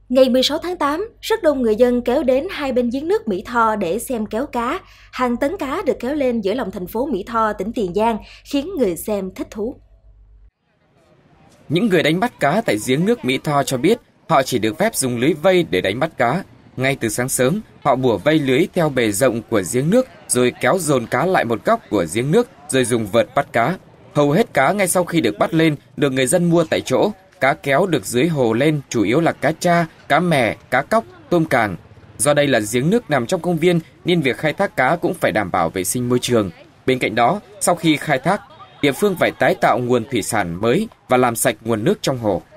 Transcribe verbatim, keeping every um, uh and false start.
Ngày mười sáu tháng tám, rất đông người dân kéo đến hai bên giếng nước Mỹ Tho để xem kéo cá. Hàng tấn cá được kéo lên giữa lòng thành phố Mỹ Tho, tỉnh Tiền Giang, khiến người xem thích thú. Những người đánh bắt cá tại giếng nước Mỹ Tho cho biết họ chỉ được phép dùng lưới vây để đánh bắt cá. Ngay từ sáng sớm, họ bủa vây lưới theo bề rộng của giếng nước rồi kéo dồn cá lại một góc của giếng nước rồi dùng vợt bắt cá. Hầu hết cá ngay sau khi được bắt lên được người dân mua tại chỗ. Cá kéo được dưới hồ lên chủ yếu là cá tra, cá mè, cá cóc, tôm càng. Do đây là giếng nước nằm trong công viên nên việc khai thác cá cũng phải đảm bảo vệ sinh môi trường. Bên cạnh đó, sau khi khai thác, địa phương phải tái tạo nguồn thủy sản mới và làm sạch nguồn nước trong hồ.